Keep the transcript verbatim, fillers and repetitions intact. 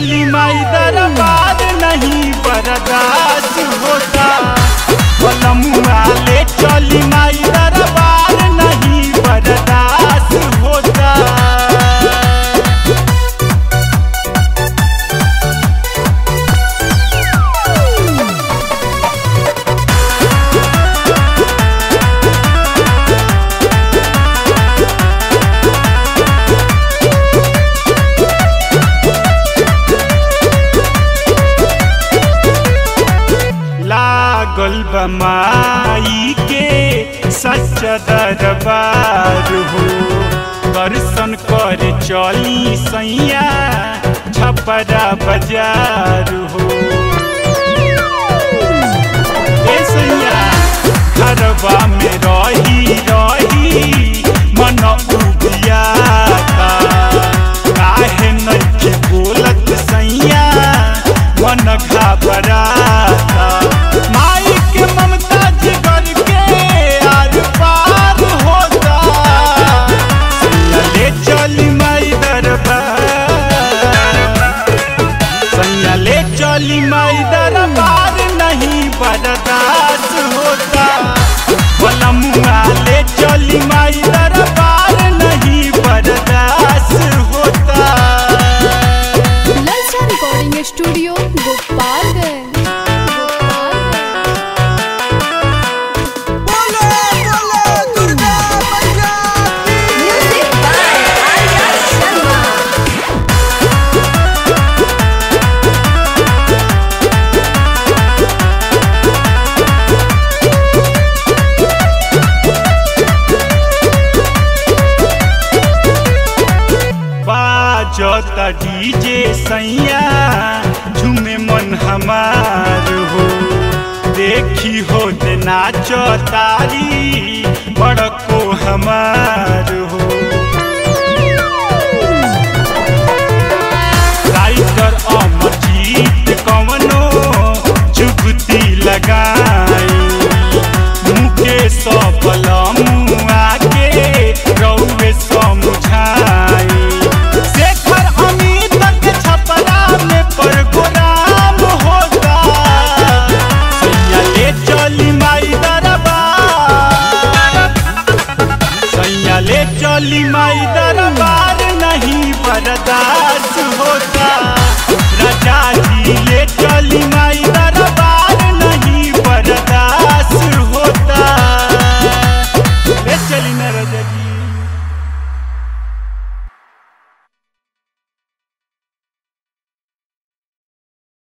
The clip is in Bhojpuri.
चली माई दरबार नहीं बर्दाश्त होता। बलमुआ ले चली माई दरबार नहीं बर्दाश्त होता। लागल बमाई के सच्चा दरबार हो। दर्शन कर चली सैया छपरा बाजार हो। ए सैया घरवा में रही रही मन उबियाता। काहे नहीं बोलत सैया मन घबराता। माई के ममता जिगर के आर पार होता। सैया ले चली माई दरबार। सैया ले चली माई दरबार नहीं बर्दाश्त होता। बलमुआ ले चली माई दरबार नहीं बर्दाश्त होता। ललचा रिकॉर्डिंग स्टूडियो गोपालगंज। बाजता डीजे सैया झूमे मन हमार हो। देखी हो नाचो तारी बड़को हमार हो।